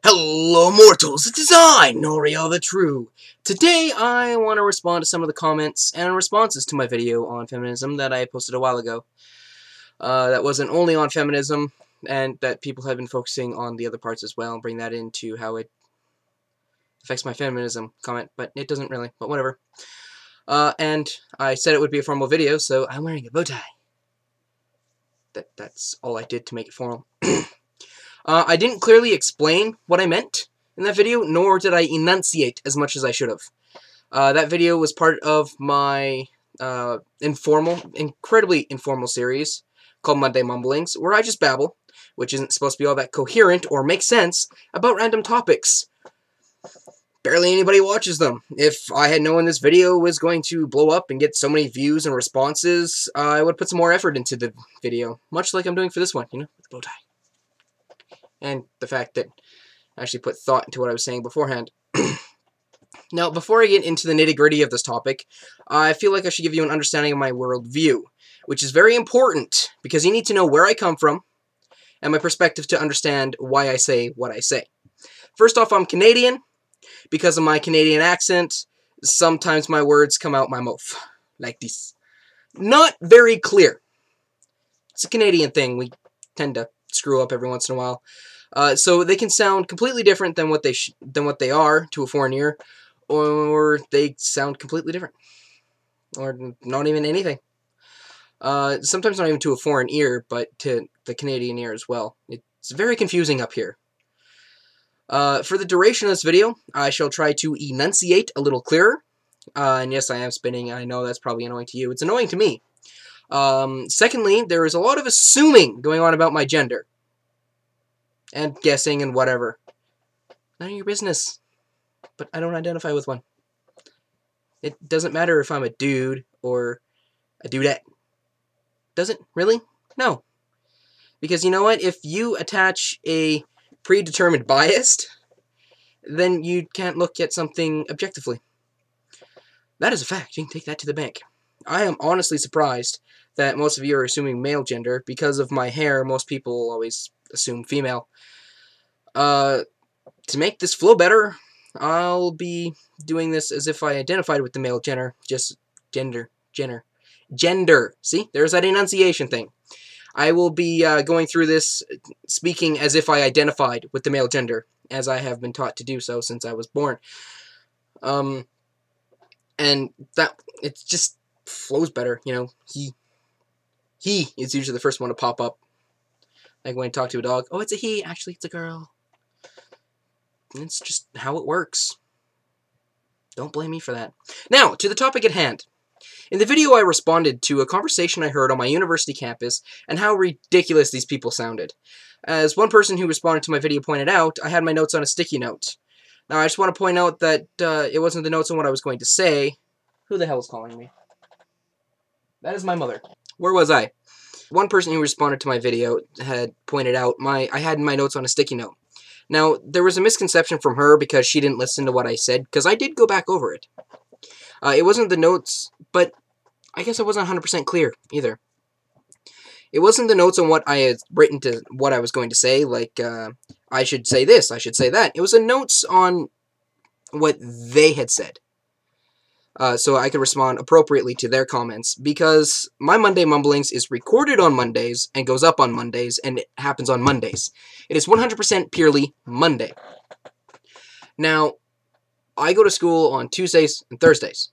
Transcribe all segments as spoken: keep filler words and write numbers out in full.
Hello mortals, it is I, Norio the True. Today I want to respond to some of the comments and responses to my video on feminism that I posted a while ago. Uh, that wasn't only on feminism, and that people have been focusing on the other parts as well, and bring that into how it affects my feminism comment, but it doesn't really, but whatever. Uh, and I said it would be a formal video, so I'm wearing a bow tie. That, that's all I did to make it formal. Uh, I didn't clearly explain what I meant in that video, nor did I enunciate as much as I should have. Uh, that video was part of my uh, informal, incredibly informal series called Monday Mumblings, where I just babble, which isn't supposed to be all that coherent or make sense, about random topics. Barely anybody watches them. If I had known this video was going to blow up and get so many views and responses, uh, I would put some more effort into the video, much like I'm doing for this one, you know, with the bow tie. And the fact that I actually put thought into what I was saying beforehand. Now, before I get into the nitty-gritty of this topic, I feel like I should give you an understanding of my worldview, which is very important, because you need to know where I come from, and my perspective to understand why I say what I say. First off, I'm Canadian. Because of my Canadian accent, sometimes my words come out my mouth, like this. Not very clear. It's a Canadian thing. We tend to screw up every once in a while. Uh, so they can sound completely different than what they sh than what they are to a foreign ear, or they sound completely different, or not even anything. Uh, sometimes not even to a foreign ear, but to the Canadian ear as well. It's very confusing up here. Uh, for the duration of this video, I shall try to enunciate a little clearer. Uh, and yes, I am spinning. I know that's probably annoying to you. It's annoying to me. Um, secondly, there is a lot of assuming going on about my gender. And guessing and whatever. None of your business. But I don't identify with one. It doesn't matter if I'm a dude or a dudette. Does it? Really? No. Because you know what? If you attach a predetermined bias, then you can't look at something objectively. That is a fact. You can take that to the bank. I am honestly surprised that most of you are assuming male gender. Because of my hair, most people always assume female. Uh, to make this flow better, I'll be doing this as if I identified with the male gender. Just gender. Gender. Gender. See? There's that enunciation thing. I will be uh, going through this speaking as if I identified with the male gender, as I have been taught to do so since I was born. Um, and that, it just flows better, you know. He, he is usually the first one to pop up. Like when I talk to a dog, oh, it's a he, actually it's a girl. And it's just how it works. Don't blame me for that. Now, to the topic at hand. In the video, I responded to a conversation I heard on my university campus and how ridiculous these people sounded. As one person who responded to my video pointed out, I had my notes on a sticky note. Now, I just want to point out that uh, it wasn't the notes on what I was going to say. Who the hell is calling me? That is my mother. Where was I? One person who responded to my video had pointed out my I had my notes on a sticky note. Now, there was a misconception from her because she didn't listen to what I said, because I did go back over it. Uh, it wasn't the notes, but I guess I wasn't one hundred percent clear either. It wasn't the notes on what I had written to what I was going to say, like, uh, I should say this, I should say that. It was the notes on what they had said. Uh, so I could respond appropriately to their comments, because my Monday Mumblings is recorded on Mondays and goes up on Mondays, and it happens on Mondays. It is one hundred percent purely Monday. Now, I go to school on Tuesdays and Thursdays.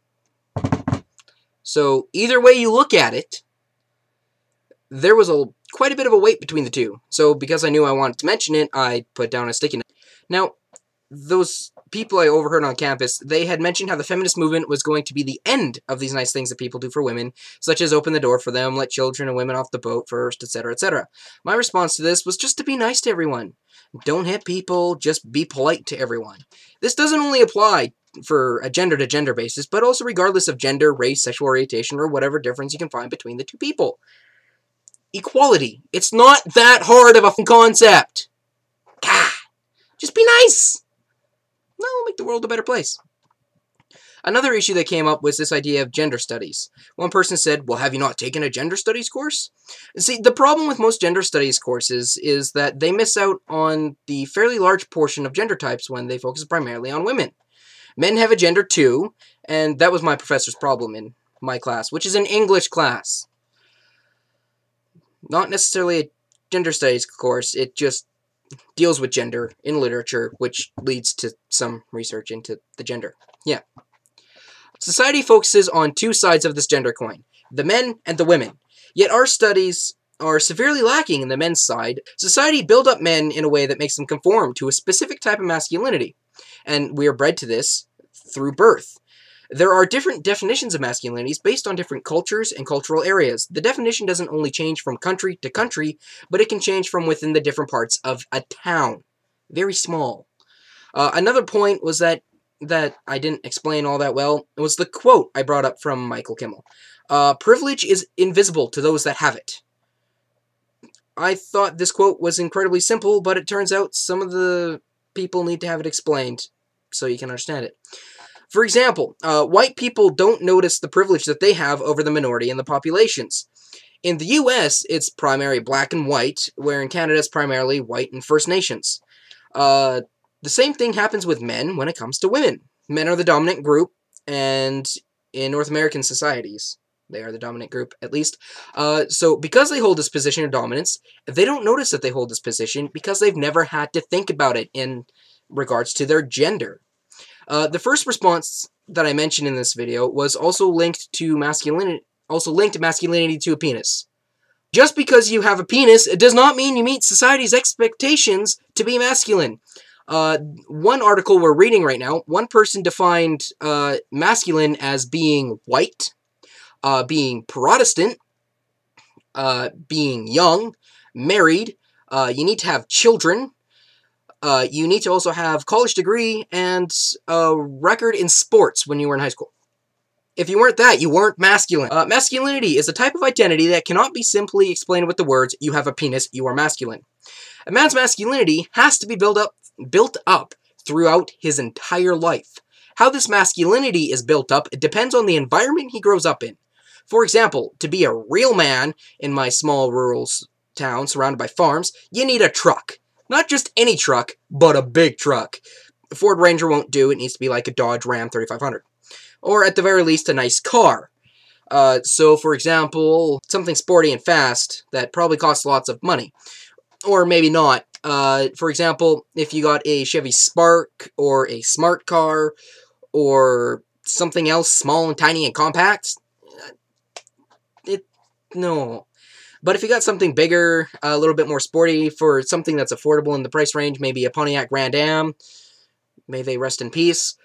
So, either way you look at it, there was a quite a bit of a wait between the two. So, because I knew I wanted to mention it, I put down a sticky note. Now, those people I overheard on campus, they had mentioned how the feminist movement was going to be the end of these nice things that people do for women, such as open the door for them, let children and women off the boat first, et cetera, et cetera. My response to this was just to be nice to everyone. Don't hit people, just be polite to everyone. This doesn't only apply for a gender-to-gender basis, but also regardless of gender, race, sexual orientation, or whatever difference you can find between the two people. Equality. It's not that hard of a concept. Gah! Just be nice. No, make the world a better place. Another issue that came up was this idea of gender studies. One person said, well, have you not taken a gender studies course? See, the problem with most gender studies courses is that they miss out on the fairly large portion of gender types when they focus primarily on women. Men have a gender too, and that was my professor's problem in my class, which is an English class. Not necessarily a gender studies course, it just deals with gender in literature, which leads to some research into the gender. Yeah. Society focuses on two sides of this gender coin, the men and the women. Yet our studies are severely lacking in the men's side. Society build up men in a way that makes them conform to a specific type of masculinity, and we are bred to this through birth. There are different definitions of masculinities based on different cultures and cultural areas. The definition doesn't only change from country to country, but it can change from within the different parts of a town. Very small. Uh, another point was that that I didn't explain all that well. It was the quote I brought up from Michael Kimmel. Uh, privilege is invisible to those that have it. I thought this quote was incredibly simple, but it turns out some of the people need to have it explained so you can understand it. For example, uh, white people don't notice the privilege that they have over the minority in the populations. In the U S, it's primarily black and white, where in Canada it's primarily white and First Nations. Uh, the same thing happens with men when it comes to women. Men are the dominant group, and in North American societies, they are the dominant group, at least. Uh, so because they hold this position of dominance, they don't notice that they hold this position because they've never had to think about it in regards to their gender. Uh, the first response that I mentioned in this video was also linked to masculinity, also linked masculinity to a penis. Just because you have a penis, it does not mean you meet society's expectations to be masculine. Uh, one article we're reading right now, one person defined uh, masculine as being white, uh, being Protestant, uh, being young, married, uh, you need to have children, uh, you need to also have college degree, and a record in sports when you were in high school. If you weren't that, you weren't masculine. Uh, masculinity is a type of identity that cannot be simply explained with the words, you have a penis, you are masculine. A man's masculinity has to be built up, built up throughout his entire life. How this masculinity is built up, it depends on the environment he grows up in. For example, to be a real man in my small rural town surrounded by farms, you need a truck. Not just any truck, but a big truck. A Ford Ranger won't do, it needs to be like a Dodge Ram thirty-five hundred. Or at the very least, a nice car. Uh, so, for example, something sporty and fast that probably costs lots of money. Or maybe not. Uh, for example, if you got a Chevy Spark, or a smart car, or something else small and tiny and compact, it, no. But if you got something bigger, a little bit more sporty, for something that's affordable in the price range, maybe a Pontiac Grand Am, may they rest in peace,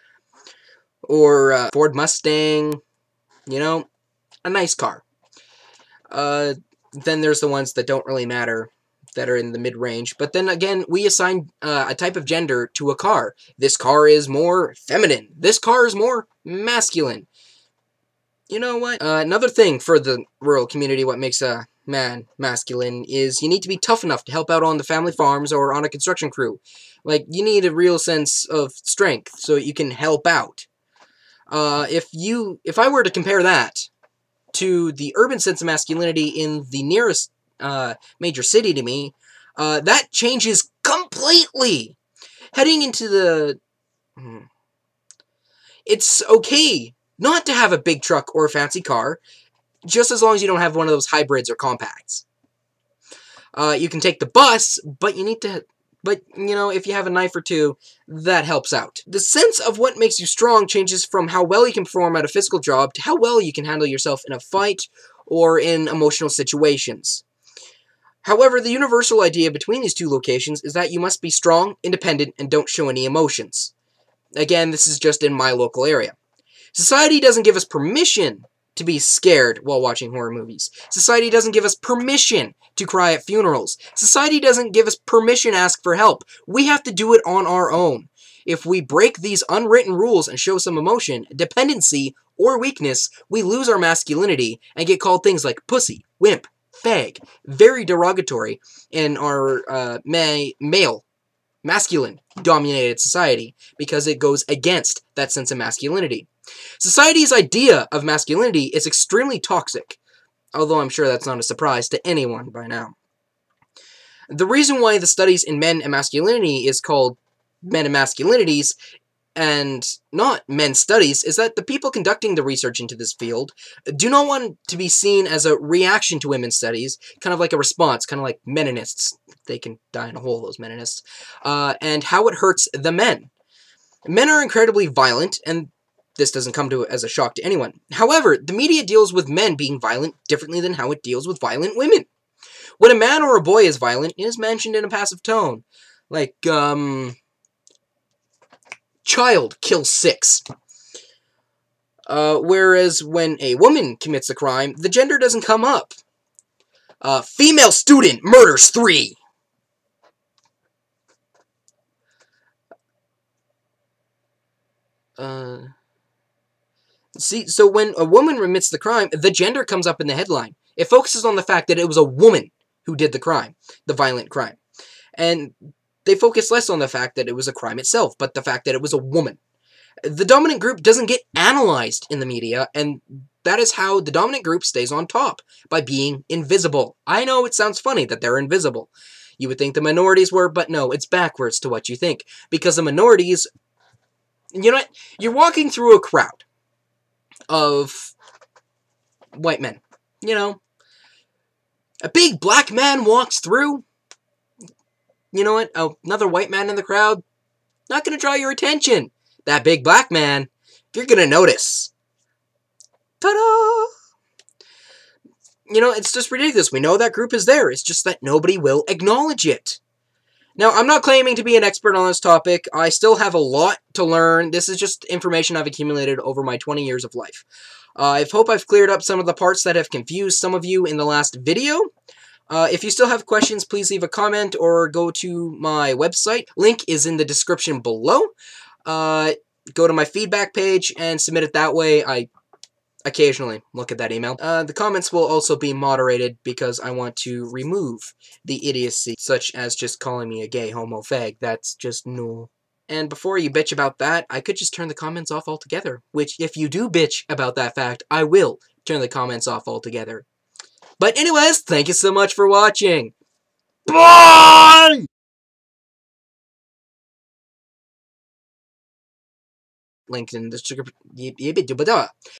or a Ford Mustang, you know, a nice car. Uh, then there's the ones that don't really matter, that are in the mid-range. But then again, we assign uh, a type of gender to a car. This car is more feminine. This car is more masculine. You know what? Uh, another thing for the rural community, what makes a man masculine, is you need to be tough enough to help out on the family farms or on a construction crew. Like, you need a real sense of strength so you can help out. Uh, if you, if I were to compare that to the urban sense of masculinity in the nearest uh, major city to me, uh, that changes completely. Heading into the, hmm, it's okay not to have a big truck or a fancy car, just as long as you don't have one of those hybrids or compacts. Uh, you can take the bus, but you need to, but, you know, if you have a knife or two, that helps out. The sense of what makes you strong changes from how well you can perform at a physical job to how well you can handle yourself in a fight or in emotional situations. However, the universal idea between these two locations is that you must be strong, independent, and don't show any emotions. Again, this is just in my local area. Society doesn't give us permission to be scared while watching horror movies. Society doesn't give us permission to cry at funerals. Society doesn't give us permission to ask for help. We have to do it on our own. If we break these unwritten rules and show some emotion, dependency, or weakness, we lose our masculinity and get called things like pussy, wimp, fag, very derogatory in our uh, ma male, masculine, dominated society because it goes against that sense of masculinity. Society's idea of masculinity is extremely toxic, although I'm sure that's not a surprise to anyone by now. The reason why the studies in men and masculinity is called men and masculinities and not men's studies is that the people conducting the research into this field do not want to be seen as a reaction to women's studies, kind of like a response, kind of like Menonists. They can die in a hole, those Menonists. Uh, and how it hurts the men. Men are incredibly violent, and this doesn't come to as a shock to anyone. However, the media deals with men being violent differently than how it deals with violent women. When a man or a boy is violent, it is mentioned in a passive tone. Like, um... child kills six. Uh, whereas when a woman commits a crime, the gender doesn't come up. Uh, female student murders three. Uh, see, so when a woman remits the crime, the gender comes up in the headline. It focuses on the fact that it was a woman who did the crime, the violent crime. And they focus less on the fact that it was a crime itself, but the fact that it was a woman. The dominant group doesn't get analyzed in the media, and that is how the dominant group stays on top, by being invisible. I know it sounds funny that they're invisible. You would think the minorities were, but no, it's backwards to what you think. Because the minorities, you know what? You're walking through a crowd of white men, you know. A big black man walks through. You know what? Oh, another white man in the crowd. Not going to draw your attention. That big black man, you're going to notice. Ta-da! You know, it's just ridiculous. We know that group is there. It's just that nobody will acknowledge it. Now, I'm not claiming to be an expert on this topic. I still have a lot to learn. This is just information I've accumulated over my twenty years of life. Uh, I hope I've cleared up some of the parts that have confused some of you in the last video. Uh, if you still have questions, please leave a comment or go to my website. Link is in the description below. Uh, go to my feedback page and submit it that way. I occasionally look at that email. Uh, the comments will also be moderated because I want to remove the idiocy, such as just calling me a gay homo fag. That's just no. And before you bitch about that, I could just turn the comments off altogether. Which, if you do bitch about that fact, I will turn the comments off altogether. But anyways, thank you so much for watching. Bye! Link in the description.